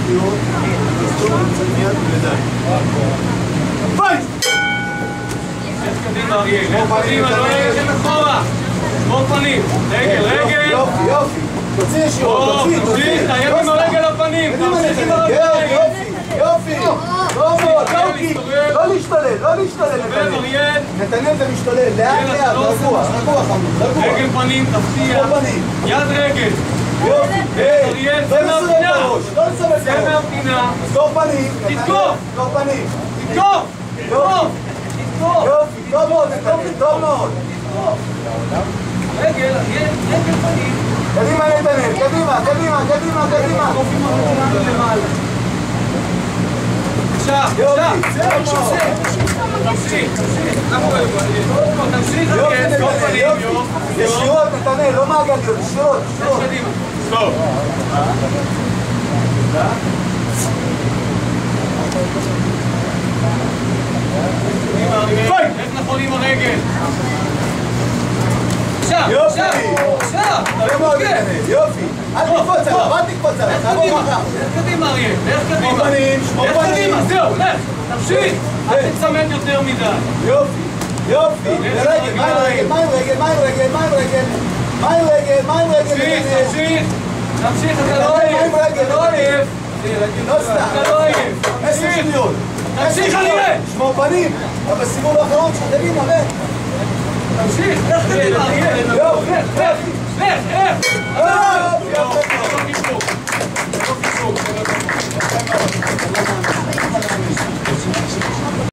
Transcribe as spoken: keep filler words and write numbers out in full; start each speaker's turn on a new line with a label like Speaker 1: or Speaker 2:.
Speaker 1: להיות, לסתום מצד מיד ולידיים. פייט!
Speaker 2: קדימה אריאל, קדימה, לא רגל אחורה. שמור פנים, רגל, רגל.
Speaker 1: יופי, יופי. תוציא ישירות, תוציא, תוציא.
Speaker 2: תחייב עם הרגל לפנים, תמשיך עם
Speaker 1: יופי,
Speaker 2: הרגליים.
Speaker 1: יופי. לא מאוד, לא להשתולל, לא להשתולל. נתנאל זה משתולל, לאט לאט, רגוע, רגוע חמוד, רגוע.
Speaker 2: רגל פנים, תפתיע. יד רגל.
Speaker 1: יופי,
Speaker 2: אריאל, זה מהפינה.
Speaker 1: לא לסובב את
Speaker 2: זה מהפינה.
Speaker 1: תזכור פנים.
Speaker 2: תתקוף.
Speaker 1: תזכור פנים.
Speaker 2: תתקוף. תתקוף.
Speaker 1: יופי, טוב מאוד, נתנאל, טוב מאוד.
Speaker 2: רגל, אריאל, רגל פנים.
Speaker 1: קדימה נתנאל, קדימה, קדימה, קדימה, קדימה.
Speaker 2: עכשיו, עכשיו. תמשיך, תמשיך. תמשיך, אריאל, תזכור פנים.
Speaker 1: ישירות, נתנאל, לא מעגליות, ישירות, ישירות.
Speaker 2: סטופ. איך נכון עם הרגל? עכשיו, עכשיו, עכשיו.
Speaker 1: יופי, אל תקפוץ עליו, אל תקפוץ עליו, תעבור מחר.
Speaker 2: איך קדימה אריאל? איך קדימה?
Speaker 1: שמור פנים, שמור
Speaker 2: איך
Speaker 1: פנים.
Speaker 2: קדימה? זהו, לך, תמשיך. אל תצמד יותר מדי.
Speaker 1: יופי, יופי. רגל, מה עם רגל, מה עם רגל, מה עם רגל, מה עם רגל? מה עם רגל, מה עם רגל?
Speaker 2: תמשיך, תמשיך. תמשיך, אתה לא עייף. אתה לא עייף.
Speaker 1: לא סתם.
Speaker 2: אתה לא עייף.
Speaker 1: עשר שניות.
Speaker 2: תמשיך, אריאל.
Speaker 1: שמור פנים. אבל בסיבוב האחרון שלך, קדימה, לך.
Speaker 2: תמשיך. איך קדימה, אריאל?
Speaker 1: יופי,
Speaker 2: לך, לך. לך, איך?
Speaker 1: יופי, יופי.
Speaker 2: לא קישור. לא קישור.